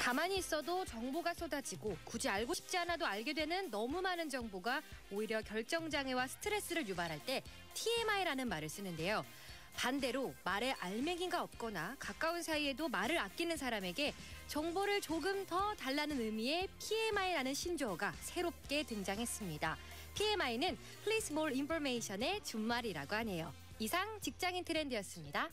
가만히 있어도 정보가 쏟아지고 굳이 알고 싶지 않아도 알게 되는 너무 많은 정보가 오히려 결정장애와 스트레스를 유발할 때 TMI라는 말을 쓰는데요. 반대로 말에 알맹이가 없거나 가까운 사이에도 말을 아끼는 사람에게 정보를 조금 더 달라는 의미의 PMI라는 신조어가 새롭게 등장했습니다. PMI는 Please More Information의 준말이라고 하네요. 이상 직장인 트렌드였습니다.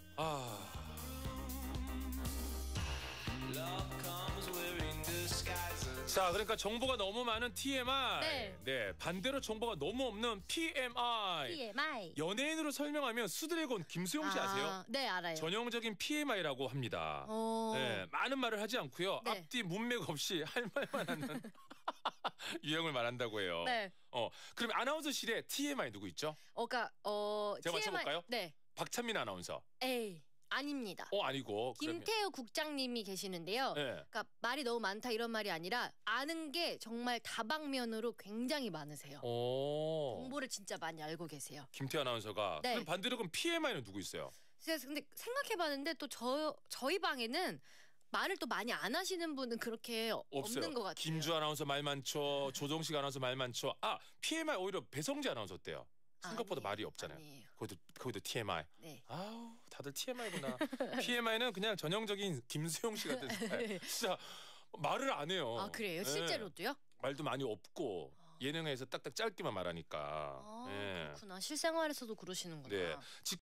자, 그러니까 정보가 너무 많은 TMI. 네. 반대로 정보가 너무 없는 PMI. PMI. 연예인으로 설명하면 수드래곤 김수용 씨 아세요? 네, 알아요. 전형적인 PMI라고 합니다. 네, 많은 말을 하지 않고요. 네. 앞뒤 문맥 없이 할 말만 하는 유형을 말한다고 해요. 네. 그럼 아나운서실에 TMI 누구 있죠? 제가 제가 맞춰볼까요? 네. 박찬민 아나운서. 에이, 아닙니다. 아니고. 김태우 국장님이 계시는데요. 네. 그러니까 말이 너무 많다 이런 말이 아니라 아는 게 정말 다방면으로 굉장히 많으세요. 정보를 진짜 많이 알고 계세요. 김태우 아나운서가. 네. 그럼 반대로 그럼 PMI는 누구 있어요? 근데 생각해봤는데 또 저희 방에는 말을 또 많이 안 하시는 분은 그렇게 없어요. 없는 것 같아요. 김주 아나운서 말 많죠. 조정식 아나운서 말 많죠. PMI 오히려 배성재 아나운서 어때요? 생각보다 아니에요. 말이 없잖아요. 아니에요. 거기도 TMI. 네. 아우, 다들 TMI구나. PMI는 그냥 전형적인 김수용 씨 같은 스타일. 진짜 말을 안 해요. 아, 그래요? 네. 실제로도요? 말도 많이 없고 예능에서 딱딱 짧게만 말하니까. 그렇구나. 실생활에서도 그러시는구나. 네.